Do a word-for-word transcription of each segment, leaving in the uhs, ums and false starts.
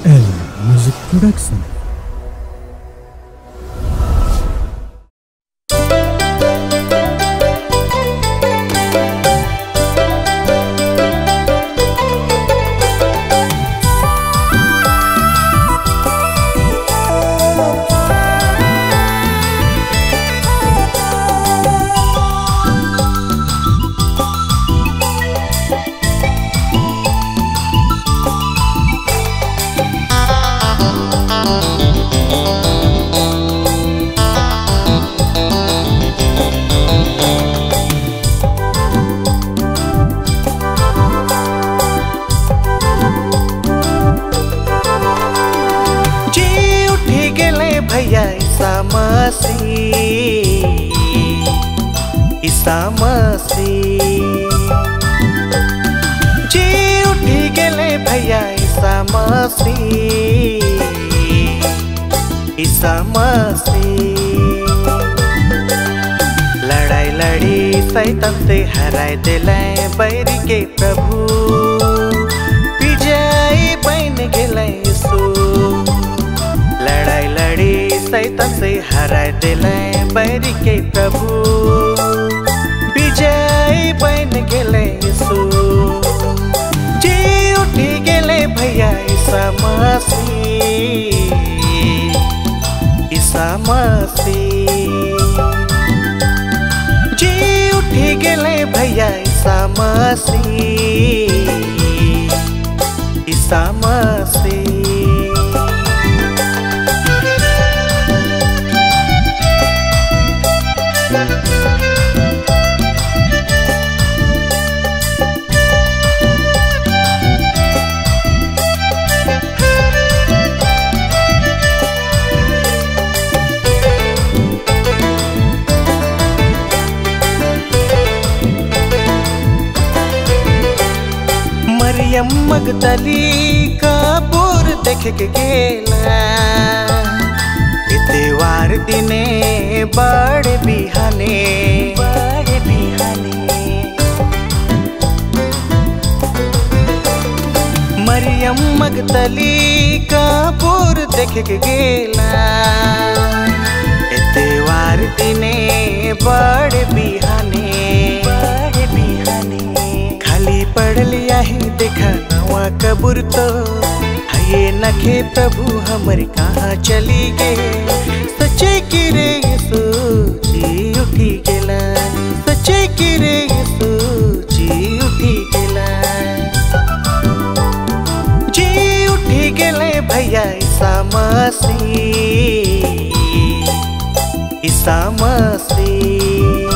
L Music Production. भैया ईसा मसीह, ईसा मसीह जी उठी गेले भैया ईसा मसीह, ईसा मसीह लड़ाई लड़ी शैतान से हराय दिले बैरी के प्रभु, विजयी बन गेले यीशु। लड़ाई लड़ी शैतान से हराय दिले बैरी के प्रभु, विजयी बन गेले यीशु। जी उठी गेले भैया ईसा मसीह, ईसा मसीह जी उठी गेले भैया ईसा मसीह, ईसा मसीह। मरियम मगदली कपूर देख के गेला, इतवार दिने बड़े बिहाने, बड़े बिहाने मरियम मगदली कपूर देख के गेला, इतवार दिने बड़े बिहाने, बड़े बिहाने खाली पढ़ लिया है देखा नवा कब्र तो है नखे प्रभु हमर कहाँ चली गए। सच्चे की रे यीशु जी उठी गेला, सच्चे की रे यीशु जी उठी गेला। जी उठी गेले भैया ईसा मसीह, ईसा मसीह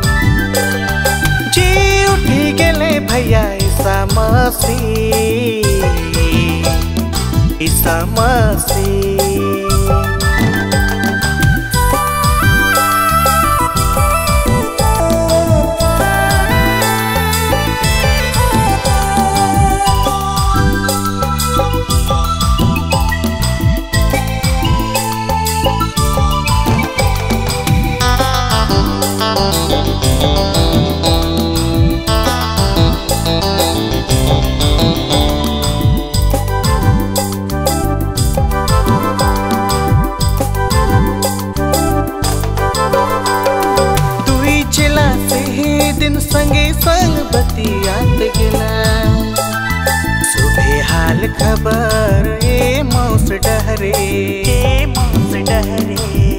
जी उठी गेले भैया ईसा मसीह, ईसा मसीह। दिन संगे संग बतियात गेला, सुबह हाल खबर ए मौस डहरे, ए मौस डहरे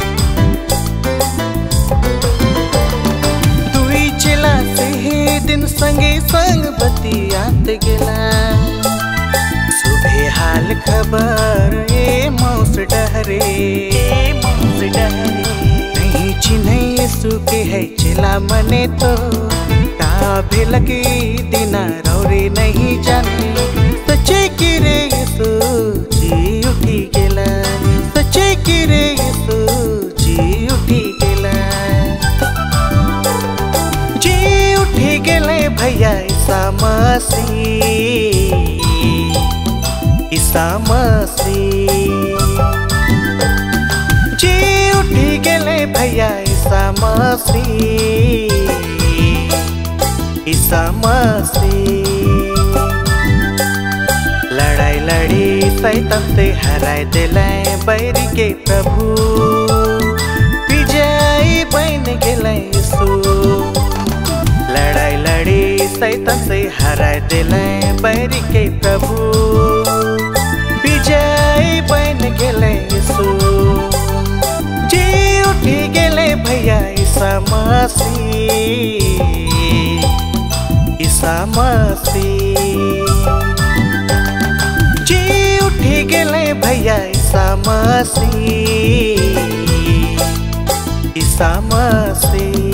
दुई चला से दिन संगे संग बतियात गेला, सुबह हाल खबर ए मौस डहरे, ए मौस डहरे नहीं चिन्ह यीशु के है चला मने तो का भेलकी दिना रौरे नहीं जाने। सच्चे की रे यीशु जी उठी गेला, सच्चे की रे यीशु जी उठी गेला। जी उठी गेले भैया ईसा मसीह, ईसा मसीह जी उठी गेले भैया ईसा मसीह, ईसा मसीह लड़ाई लड़ी सैतान से हराय दिले बैरी के प्रभु विजयी बन गेले यीशु। लड़ाई लड़ी सैतान से हराय दिले बैरी के प्रभु विजयी बन गेले यीशु। जी उठी गेले भैया ईसा मसीह, ईसा मसीह जी उठी गेले भैया ईसा मसीह, ईसा मसीह।